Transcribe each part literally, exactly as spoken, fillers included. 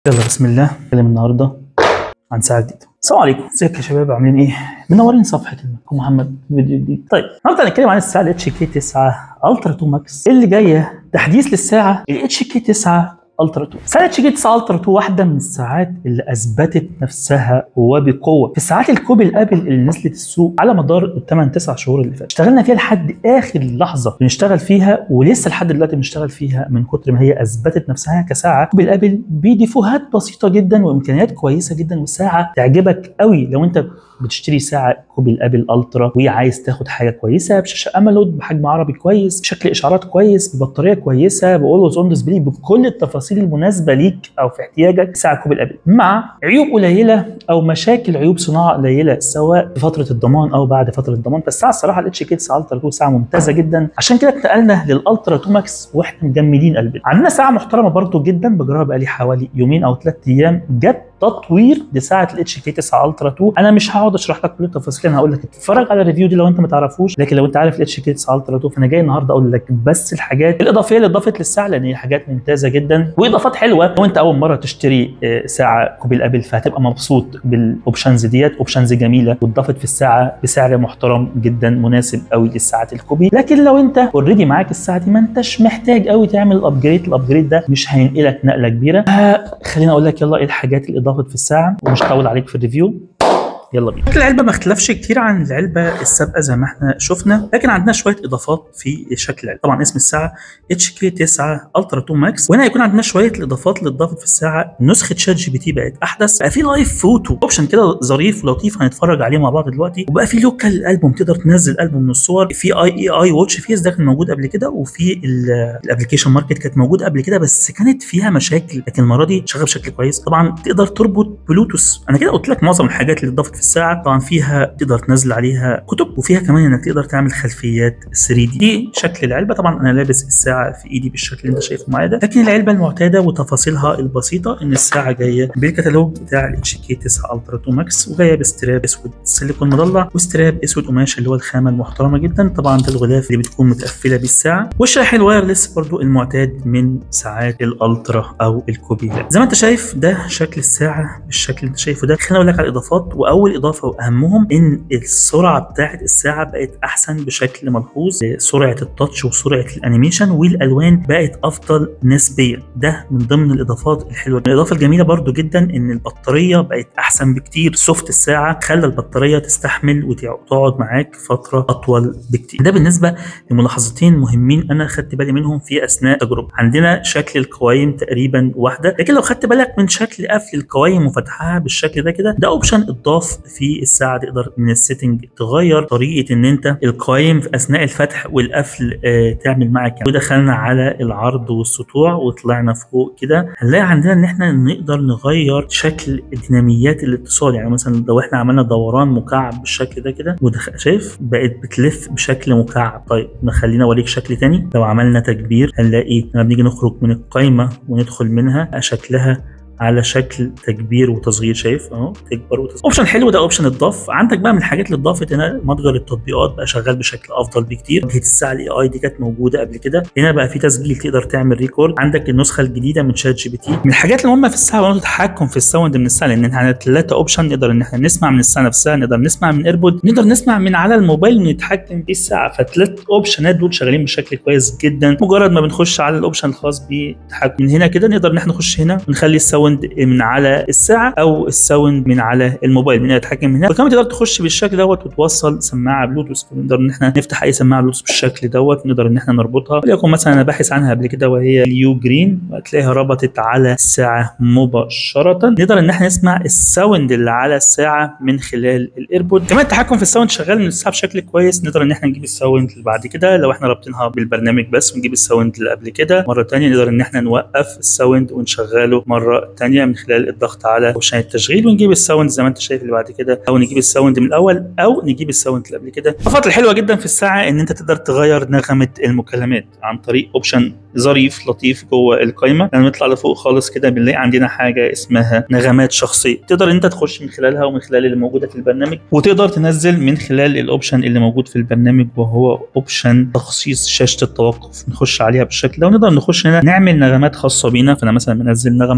يلا بسم الله. نتكلم النهارده عن ساعه جديده. السلام عليكم، ازيك يا شباب؟ عاملين ايه؟ منورين صفحه المكو محمد في فيديو جديد. طيب النهارده هنتكلم عن الساعه الاتش كي تسعة الترا اتنين ماكس اللي جايه تحديث للساعه الاتش كي تسعة الترا اتنين. الساعه الاتش كي تسعة الترا اتنين واحده من الساعات اللي اثبتت نفسها وبقوه في الساعات الكوبي الابل اللي نزلت السوق على مدار الثمان تسع شهور اللي فاتوا. اشتغلنا فيها لحد اخر لحظه بنشتغل فيها، ولسه لحد دلوقتي بنشتغل فيها من كتر ما هي اثبتت نفسها كساعه كوبي الابل بديفوهات بسيطه جدا وامكانيات كويسه جدا، وساعه تعجبك قوي لو انت بتشتري ساعه كوبي الابل الترا وعايز تاخد حاجه كويسه بشاشه امولود بحجم عربي كويس بشكل اشعارات كويس ببطاريه كويسه باولويز اون ديسبلاي بكل التفاصيل المناسبه ليك او في احتياجك ساعه كوبي الابل، مع عيوب قليله او مشاكل عيوب صناعه قليله سواء في فتره الضمان او بعد فتره الضمان. بس الساعه الصراحه الاتش كي تسعة الترا اتنين ساعه ممتازه جدا، عشان كده اتنقلنا للالترا اتنين ماكس واحنا مجمدين قلبنا. عندنا ساعه محترمه برضو جدا بجربها بقالي حوالي يومين او ثلاث ايام، جت تطوير لساعه الاتش كي تسعة الترا اتنين. انا مش هقعد اشرح لك كل التفاصيل، انا هقول لك اتفرج على الريفيو دي لو انت ما تعرفوش، لكن لو انت عارف الاتش كي تسعة الترا اتنين فانا جاي النهارده اقول لك بس الحاجات الاضافيه اللي اضافت للساعه، لان هي حاجات ممتازه جدا واضافات حلوه. لو انت اول مره تشتري ساعه كوبي الابل فهتبقى مبسوط بالاوبشنز ديت، اوبشنز جميله واتضافت في الساعه بسعر محترم جدا مناسب قوي للساعات الكوبي. لكن لو انت اوريدي معاك الساعه دي ما انتش محتاج قوي تعمل الابجريد، الابجريد ده مش هينقلك نقله كبيره. خليني اقول لك يلا ايه الحاجات اللي اضافت في الساعه ومش هطول عليك في الريفيو. يلا بينا. العلبه ما اختلفش كتير عن العلبه السابقه زي ما احنا شفنا، لكن عندنا شويه اضافات في شكل العلبه. طبعا اسم الساعه اتش كي تسعة الترا اتنين ماكس، وهنا هيكون عندنا شويه الاضافات اللي اتضافت في الساعه. نسخه شات جي بي تي بقت احدث، بقى في لايف فوتو اوبشن كده ظريف ولطيف هنتفرج عليه مع بعض دلوقتي، وبقى في لوكال البوم تقدر تنزل البوم من الصور. في اي اي اي واتش فيس ده كان موجود قبل كده، وفي الابلكيشن ماركت كانت موجود قبل كده بس كانت فيها مشاكل، لكن المره دي شغال بشكل كويس. طبعا تقدر تربط بلوتوث. انا كده قلت لك معظم الحاجات اللي اتضافت في الساعه. طبعا في فيها تقدر تنزل عليها كتب، وفيها كمان انك تقدر تعمل خلفيات ثري دي. دي شكل العلبه. طبعا انا لابس الساعه في ايدي بالشكل اللي انت شايفه معايا ده، لكن العلبه المعتاده وتفاصيلها البسيطه ان الساعه جايه بالكتالوج بتاع الاتش كي تسعة الترا اتنين ماكس، وجايه بستراب اسود سيليكون مضلع وستراب اسود قماش اللي هو الخامه المحترمه جدا. طبعا ده الغلاف اللي بتكون متقفله بالساعه، والشاحن الوايرلس برضو المعتاد من ساعات الالترا او الكوبي. زي ما انت شايف ده شكل الساعه بالشكل اللي انت شايفه ده. خليني اقول لك على الاضافات، واول اضافه واهمهم ان السرعه بتاعت الساعه بقت احسن بشكل ملحوظ. سرعه التاتش وسرعه الانيميشن والالوان بقت افضل نسبيا. ده من ضمن الاضافات الحلوه. الاضافه الجميله برضو جدا ان البطاريه بقت احسن بكتير. سوفت الساعه خلى البطاريه تستحمل وتقعد معاك فتره اطول بكتير. ده بالنسبه لملاحظتين مهمين انا خدت بالي منهم في اثناء التجربه. عندنا شكل القوايم تقريبا واحده، لكن لو خدت بالك من شكل قفل القوايم وفتحها بالشكل ده كده، ده اوبشن اتضاف في الساعه. تقدر من السيتنج تغير طريقه ان انت القوايم في اثناء الفتح والقفل آه تعمل معاك. ودخلنا على العرض والسطوع وطلعنا فوق كده، هنلاقي عندنا ان احنا نقدر نغير شكل ديناميات الاتصال. يعني مثلا لو احنا عملنا دوران مكعب بالشكل ده كده ودخل شايف بقت بتلف بشكل مكعب. طيب نخلينا اوريك شكل تاني. لو عملنا تكبير هنلاقي لما بنيجي نخرج من القايمه وندخل منها شكلها على شكل تكبير وتصغير. شايف اهو تكبر وتصغير. اوبشن حلو ده، اوبشن اتضاف. عندك بقى من الحاجات اللي اتضافت هنا متجر التطبيقات بقى شغال بشكل افضل بكتير. واجهه الساعه الاي اي دي كانت موجوده قبل كده، هنا بقى في تسجيل تقدر تعمل ريكورد. عندك النسخه الجديده من شات جي بي تي. من الحاجات المهمه في الساعه هو التحكم في الساوند من الساعه، لان احنا عندنا ثلاثه اوبشن. نقدر ان احنا نسمع من الساعه نفسها، نقدر نسمع من ايربود، نقدر نسمع من على الموبايل ونتحكم في الساعه. فالثلاث اوبشنات دول شغالين بشكل كويس جدا. مجرد ما بنخش على الاوبشن الخاص بالتحكم من هنا كده نقدر ان احنا نخش هنا ونخلي الساوند من على الساعه او الساوند من على الموبايل، من نتحكم من هنا. وكمان تقدر تخش بالشكل دوت وتوصل سماعه بلوتوث. نقدر ان احنا نفتح اي سماعه بلوتوث بالشكل دوت، نقدر ان احنا نربطها. وليكن مثلا انا باحث عنها قبل كده وهي اليو جرين، وهتلاقيها ربطت على الساعه مباشره. نقدر ان احنا نسمع الساوند اللي على الساعه من خلال الايربود. كمان التحكم في الساوند شغال من الساعه بشكل كويس. نقدر ان احنا نجيب الساوند اللي بعد كده لو احنا رابطينها بالبرنامج بس، ونجيب الساوند اللي قبل كده مره ثانيه. نقدر ان احنا نوقف الساوند ونشغله مره ثانيه من خلال الضغط على اوبشن التشغيل، ونجيب الساوند زي ما انت شايف اللي بعد كده، او نجيب الساوند من الاول او نجيب الساوند اللي قبل كده. الاضافات الحلوه جدا في الساعه ان انت تقدر تغير نغمه المكالمات عن طريق اوبشن ظريف لطيف جوه القائمه. لما نطلع لفوق خالص كده بنلاقي عندنا حاجه اسمها نغمات شخصيه، تقدر انت تخش من خلالها ومن خلال اللي موجوده في البرنامج، وتقدر تنزل من خلال الاوبشن اللي موجود في البرنامج وهو اوبشن تخصيص شاشه التوقف. نخش عليها بالشكل ده ونقدر نخش هنا نعمل نغمات خاصه بينا. فانا مثلا منزل نغمه عندي هنا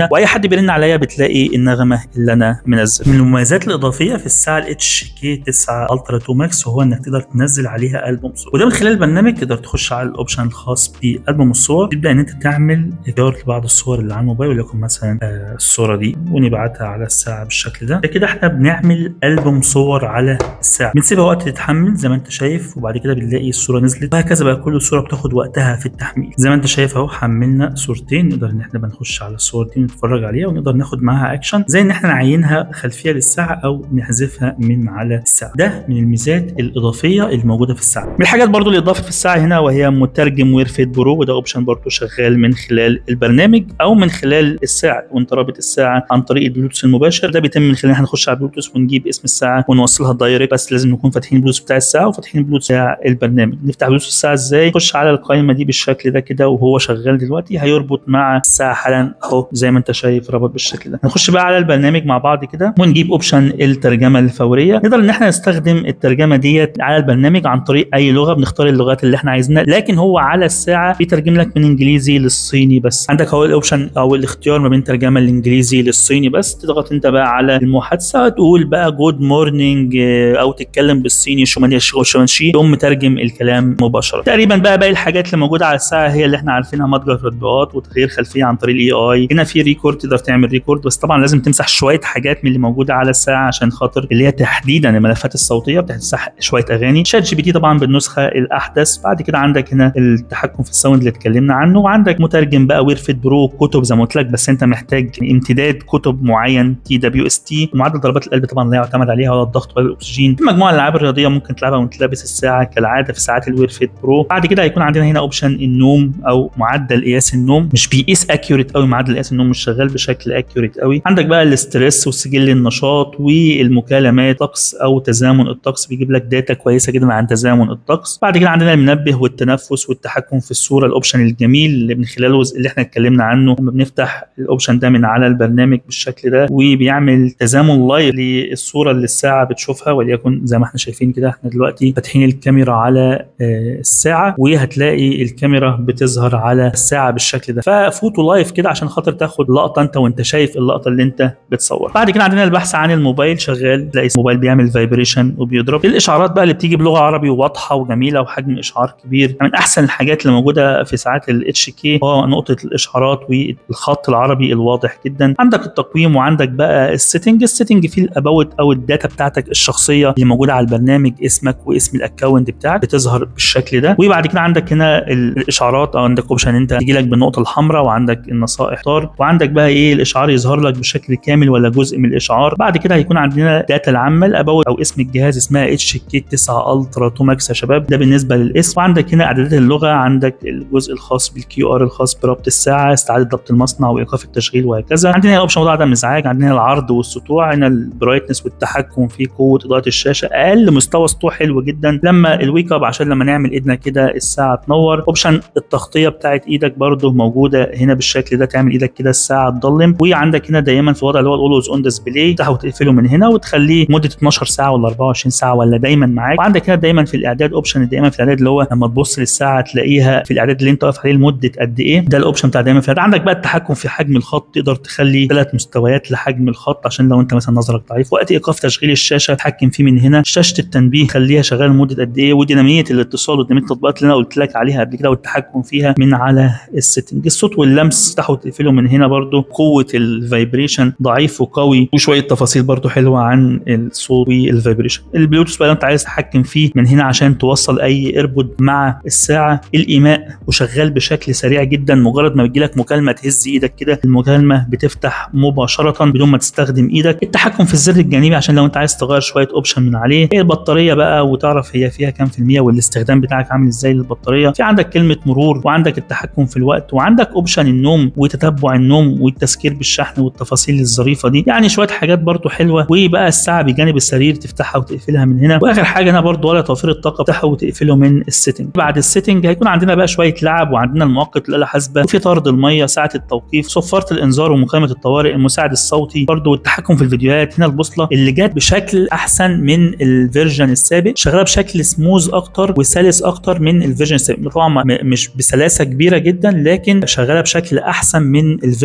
فيها، واي حد بيرن عليا بتلاقي النغمه اللي انا منزل. من المميزات الاضافيه في الساعه ال اتش كي تسعة الترا اتنين ماكس هو انك تقدر تنزل عليها البوم صور، وده من خلال البرنامج تقدر تخش على الاوبشن الخاص بالبوم الصور، تبدا ان انت تعمل اختيار لبعض الصور اللي على الموبايل، وليكن مثلا آه الصوره دي ونبعتها على الساعه بالشكل ده. كده احنا بنعمل البوم صور على الساعه، بنسيبها وقت تتحمل زي ما انت شايف، وبعد كده بنلاقي الصوره نزلت، وهكذا بقى كل صوره بتاخد وقتها في التحميل. زي ما انت شايف اهو حملنا صورتين، نقدر ان احنا بنخش على الصور دي نتفرج عليها، ونقدر ناخد معاها اكشن زي ان احنا نعينها خلفيه للساعه او نحذفها من على الساعه. ده من الميزات الاضافيه الموجوده في الساعه. من الحاجات برضو اللي اضافت في الساعه هنا وهي مترجم وير فيت برو، وده اوبشن برضو شغال من خلال البرنامج او من خلال الساعه، وانت رابط الساعه عن طريق البلوتوث المباشر. ده بيتم من خلال ان احنا نخش على البلوتوث ونجيب اسم الساعه ونوصلها دايركت، بس لازم نكون فاتحين البلوتوث بتاع الساعه وفاتحين البلوتوث بتاع البرنامج. نفتح بلوتوث الساعه ازاي؟ نخش على القائمه دي بالشكل ده كده، وهو شغال دلوقتي هيربط مع الساعه حالا اهو زي ما انت شايف ربط بالشكل ده. نخش بقى على البرنامج مع بعض كده ونجيب اوبشن الترجمه الفوريه. نقدر ان احنا نستخدم الترجمه ديت على البرنامج عن طريق اي لغه، بنختار اللغات اللي احنا عايزينها، لكن هو على الساعه بيترجم لك من انجليزي للصيني بس. عندك اهو الاوبشن او الاختيار ما بين ترجمه الانجليزي للصيني بس، تضغط انت بقى على المحادثه تقول بقى جود مورنينج او تتكلم بالصيني شومانيا شومانشي، يقوم مترجم الكلام مباشره. تقريبا بقى باقي الحاجات اللي موجوده على الساعه هي اللي احنا عارفينها، متجر تطبيقات وتغيير خلفيه عن طريق الاي اي. هنا في ريكورد تقدر تعمل ريكورد، بس طبعا لازم تمسح شويه حاجات من اللي موجوده على الساعه عشان خاطر اللي هي تحديدا الملفات الصوتيه، بتمسح شويه اغاني. شات جي بي تي طبعا بالنسخه الاحدث. بعد كده عندك هنا التحكم في الساوند اللي اتكلمنا عنه، وعندك مترجم بقى وير فيت برو كتب زي ما قلت لك، بس انت محتاج امتداد كتب معين تي دبليو اس تي. ومعدل ضربات القلب طبعا لا يعتمد عليها ولا الضغط ولا الاكسجين. في مجموعه الالعاب الرياضيه ممكن تلعبها وانت لابس الساعه كالعاده في ساعات الوير فيت برو. بعد كده هيكون عندنا هنا اوبشن النوم او معدل قياس النوم، مش بيقيس اكيوريت قوي، معدل قياس النوم مش شغال بشكل اكيوريت قوي. عندك بقى الاسترس وسجل النشاط والمكالمات، طقس او تزامن الطقس، بيجيب لك داتا كويسه جدا عن تزامن الطقس. بعد كده عندنا المنبه والتنفس والتحكم في الصوره، الاوبشن الجميل اللي من خلاله اللي احنا اتكلمنا عنه لما بنفتح الاوبشن ده من على البرنامج بالشكل ده، وبيعمل تزامن لايف للصوره اللي الساعه بتشوفها. وليكن زي ما احنا شايفين كده، احنا دلوقتي فاتحين الكاميرا على الساعه، وهتلاقي الكاميرا بتظهر على الساعه بالشكل ده، ففوتو لايف كده عشان خاطر تاخد لقطه انت وانت شايف اللقطه اللي انت بتصور. بعد كده عندنا البحث عن الموبايل شغال، تلاقي الموبايل بيعمل فايبريشن وبيضرب. الاشعارات بقى اللي بتيجي بلغه عربي واضحه وجميله وحجم اشعار كبير، من احسن الحاجات اللي موجوده في ساعات الاتش كي هو نقطه الاشعارات والخط العربي الواضح جدا. عندك التقويم، وعندك بقى السيتنج. السيتنج فيه الاباوت او الداتا بتاعتك الشخصيه اللي موجوده على البرنامج، اسمك واسم الاكونت بتاعك بتظهر بالشكل ده. وبعد كده عندك هنا الاشعارات، او عندك اوبشن انت تيجي لك بالنقطه الحمراء، وعندك النصائح طار، وعندك بقى ايه الاشعار يظهر لك بشكل كامل ولا جزء من الاشعار. بعد كده هيكون عندنا داتا العامه، الاباوت او اسم الجهاز اسمها اتش كي تسعة الترا اتنين ماكس يا شباب، ده بالنسبه للاسم. وعندك هنا اعدادات اللغه، عندك الجزء الخاص بالكيو ار الخاص بربط الساعه، استعاده ضبط المصنع وايقاف التشغيل وهكذا. عندنا هنا اوبشن موضوع عدم الازعاج، عندنا العرض والسطوع، هنا البرايتنس والتحكم في قوه اضاءه الشاشه، اقل مستوى سطوع حلو جدا لما الويك اب عشان لما نعمل ايدنا كده الساعه تنور. اوبشن التغطيه بتاعت ايدك برده موجوده هنا بالشكل ده، تعمل ايدك كده الساعه تضلم. وعندك هنا دايما في وضع اللي هو الاولويز اون ديسبلاي، تفتحه وتقفله من هنا وتخليه مده اتناشر ساعه ولا اربعة وعشرين ساعه ولا دايما معاك. وعندك هنا دايما في الاعداد اوبشن دايما في الاعداد اللي هو لما تبص للساعه تلاقيها في الاعداد اللي انت واقف عليه لمده قد ايه، ده الاوبشن بتاع دايما في الاعداد. عندك بقى التحكم في حجم الخط، تقدر تخلي ثلاث مستويات لحجم الخط عشان لو انت مثلا نظرك ضعيف. وقت ايقاف تشغيل الشاشه تحكم فيه من هنا. شاشه التنبيه خليها شغاله لمده قد ايه، وديناميه الاتصال وديناميه التطبيقات اللي انا قلت لك عليها قبل كده والتحكم فيها من على السيتنج. الصوت واللمس تفتحه وتقفله من هنا برده، قوه الفايبريشن ضعيف وقوي، وشويه تفاصيل برده حلوه عن الصوت والفايبريشن. البلوتوث بقى انت عايز تحكم فيه من هنا عشان توصل اي ايربود مع الساعه. الايماء وشغال بشكل سريع جدا، مجرد ما بتجيلك مكالمه تهز ايدك كده المكالمه بتفتح مباشره بدون ما تستخدم ايدك. التحكم في الزر الجانبي عشان لو انت عايز تغير شويه اوبشن من عليه. هي البطاريه بقى وتعرف هي فيها كام في المية والاستخدام بتاعك عامل ازاي للبطاريه. في عندك كلمه مرور، وعندك التحكم في الوقت، وعندك اوبشن النوم وتتبع النوم والتذكير بالشحن والتفاصيل الظريفه دي، يعني شويه حاجات برضو حلوه. وبقى الساعه بجانب السرير تفتحها وتقفلها من هنا. واخر حاجه هنا برضو ولا توفير الطاقه، تفتحه وتقفله من السيتنج. بعد السيتنج هيكون عندنا بقى شويه لعب، وعندنا المؤقت الاله حاسبه، وفي طرد الميه، ساعه التوقيف، صفاره الانذار ومكالمه الطوارئ، المساعد الصوتي، برضو التحكم في الفيديوهات. هنا البوصله اللي جت بشكل احسن من الفيرجن السابق، شغاله بشكل سموز اكتر وسلس اكتر من الفيرجن السابق. طبعا مش بسلاسه كبيره جدا، لكن شغاله بشكل احسن من الفيرجن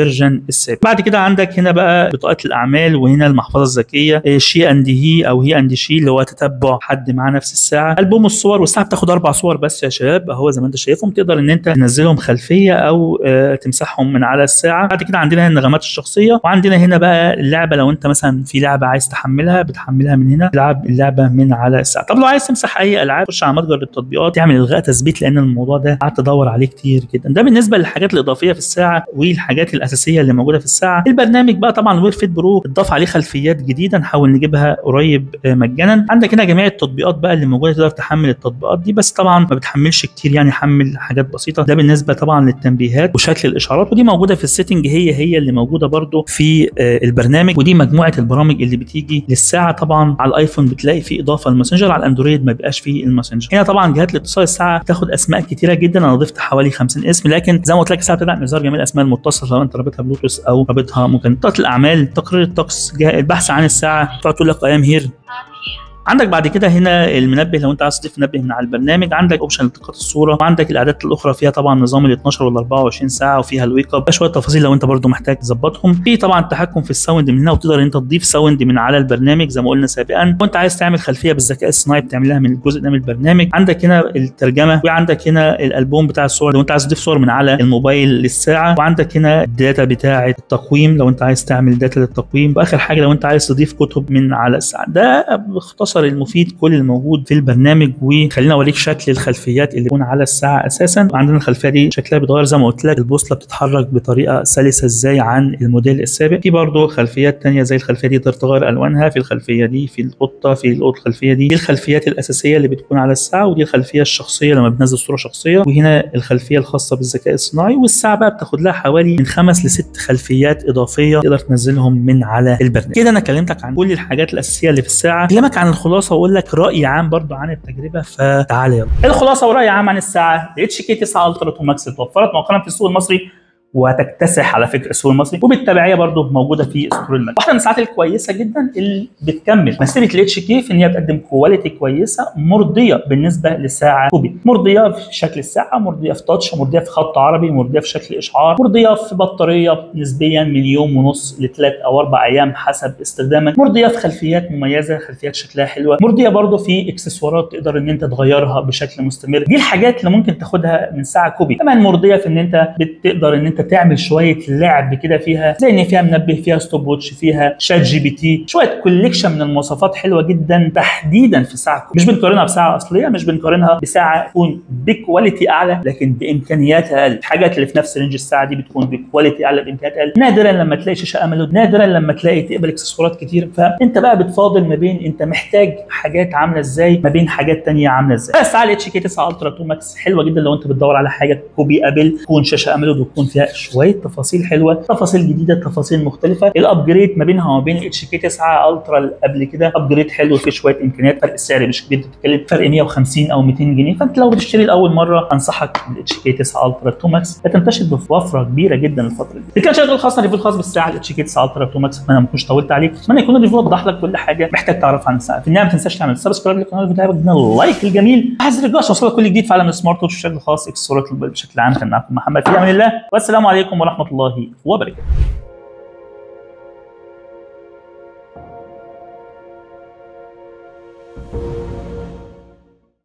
الفيرجن السابق. بعد كده عندك هنا بقى بطاقات الاعمال، وهنا المحفظه الذكيه شي اند هي او هي اند شي اللي هو تتبع حد معاه نفس الساعه. البوم الصور، والساعه بتاخد اربع صور بس يا شباب اهو زي ما انت شايفهم، تقدر ان انت تنزلهم خلفيه او آه تمسحهم من على الساعه. بعد كده عندنا هنا النغمات الشخصيه، وعندنا هنا بقى اللعبه، لو انت مثلا في لعبه عايز تحملها بتحملها من هنا، تلعب اللعبه من على الساعه. طب لو عايز تمسح اي العاب خش على متجر التطبيقات تعمل الغاء تثبيت، لان الموضوع ده قعدت ادور عليه كتير جدا. ده بالنسبه للحاجات الاضافيه في الساعه والحاجات الاساسيه اللي موجوده في الساعه. البرنامج بقى طبعا وير فيت برو اتضاف عليه خلفيات جديده نحاول نجيبها قريب مجانا. عندك هنا جميع التطبيقات بقى اللي موجوده، تقدر تحمل التطبيقات دي، بس طبعا ما بتحملش كتير يعني، حمل حاجات بسيطه. ده بالنسبه طبعا للتنبيهات وشكل الاشعارات، ودي موجوده في السيتنج هي هي اللي موجوده برده في البرنامج. ودي مجموعه البرامج اللي بتيجي للساعه. طبعا على الايفون بتلاقي في اضافه الماسنجر، على الاندرويد ما بيبقاش فيه الماسنجر. هنا طبعا جهات الاتصال الساعه بتاخد اسماء كتيره جدا، انا ضفت حوالي خمسين اسم، لكن زي ما قلت لك الساعه بتدعم اصدار جميع الاسماء المتصله سواء انت رابطها بلوتوث او رابطها ممكن. بطاقه الاعمال، تقرير الطقس، البحث عن الساعه، تقعد تقول لك ايام هير. عندك بعد كده هنا المنبه، لو انت عايز تضيف منبه من على البرنامج. عندك اوبشن التقاط الصوره، وعندك الاعدادات الاخرى فيها طبعا نظام ال اتناشر وال اربعة وعشرين ساعه، وفيها الويك اب، شويه تفاصيل لو انت برده محتاج تظبطهم. في طبعا التحكم في الساوند من هنا، وتقدر انت تضيف ساوند من على البرنامج زي ما قلنا سابقا. وانت عايز تعمل خلفيه بالذكاء الصناعي بتعملها من الجزء ده من البرنامج. عندك هنا الترجمه، وعندك هنا الالبوم بتاع الصور لو انت عايز تضيف صور من على الموبايل للساعه. وعندك هنا الداتا بتاعه التقويم لو انت عايز تعمل داتا للتقويم. واخر حاجه لو انت عايز تضيف كتب من على الساعه. ده باختصار المفيد كل الموجود في البرنامج. وخلينا اوريك شكل الخلفيات اللي بتكون على الساعه اساسا. عندنا الخلفيه دي شكلها بيتغير زي ما قلت لك، البوصله بتتحرك بطريقه سلسه ازاي عن الموديل السابق. في برضه خلفيات ثانيه زي الخلفيه دي تقدر تغير الوانها، في الخلفيه دي، في القطه، في القط الخلفيه دي. دي الخلفيات الاساسيه اللي بتكون على الساعه، ودي الخلفيه الشخصيه لما بتنزل صوره شخصيه، وهنا الخلفيه الخاصه بالذكاء الصناعي. والساعه بقى بتاخد لها حوالي من خمس لست خلفيات اضافيه تقدر تنزلهم من على البرنامج. كده انا كلمتك عن كل الحاجات الاساسيه اللي في الساعه، كلامك عن الخلاصه واقول لك راي عام برضه عن التجربه. فتعالى يلا الخلاصه وراي عام عن الساعه اتش كي تسعة الترا تو ماكس، اتوفرت مؤخرا في السوق المصري وهتكتسح على فكره السوق المصري، وبالتبعيه برضه موجوده في ستور الماك. واحده من الساعات الكويسه جدا اللي بتكمل مسيره الاتش كي في ان هي بتقدم كواليتي كويسه مرضيه بالنسبه للساعه كوبي، مرضيه في شكل الساعه، مرضيه في تاتش، مرضيه في خط عربي، مرضيه في شكل اشعار، مرضيه في بطاريه نسبيا من يوم ونص لثلاث او اربع ايام حسب استخدامك، مرضيه في خلفيات مميزه، خلفيات شكلها حلوه، مرضيه برضه في اكسسوارات تقدر ان انت تغيرها بشكل مستمر. دي الحاجات اللي ممكن تاخدها من ساعه كوبي. كمان مرضيه في ان انت بتقدر ان انت تعمل شويه لعب كده فيها، زي ان فيها منبه، فيها ستوب ووتش، فيها شات جي بي تي، شويه كوليكشن من المواصفات حلوه جدا تحديدا في ساعه كوبي. مش بنقارنها بساعه اصليه، مش بنقارنها بساعه تكون بكواليتي اعلى لكن بامكانيات اقل. الحاجات اللي في نفس رينج الساعه دي بتكون بكواليتي اعلى بامكانيات اقل. نادرا لما تلاقي شاشه اموليد، نادرا لما تلاقي تقبل اكسسوارات كتير. فانت بقى بتفاضل ما بين انت محتاج حاجات عامله ازاي ما بين حاجات ثانيه عامله ازاي. الساعه الاتش كي تسعة الترا تو ماكس حلوه جدا لو انت بتدور على حاجه كوبي ابل تكون شاشه اموليد وتكون فيها شويه تفاصيل حلوه، تفاصيل جديده، تفاصيل مختلفه. الابجريد ما بينها وما بين الاتش كي تسعة الترا اللي قبل كده ابجريد حلو فيه شويه امكانيات. فرق السعر مش كبير، بتتكلم فرق مية وخمسين او ميتين جنيه. فانت لو بتشتري لاول مره انصحك بالاتش كي تسعة الترا تو ماكس، هتنتشر بوفره كبيره جدا الفتره دي. دي كان شغل الخاص ريفيو الخاص بالساعه الاتش كي تسعة الترا تو ماكس. انا ما كنتش طولت عليك، اتمنى يكون الريفيو وضح لك كل حاجه محتاج تعرفها عن الساعه. في النهايه ما تنساش تعمل سبسكرايب للقناه وتابع اللايك الجميل. عايز رجاش اوصلك كل جديد في عالم السمارت واتش بشكل خاص، اكسسوارات بشكل عام. كان معكم محمد في امان الله، والسلام عليكم ورحمه الله وبركاته.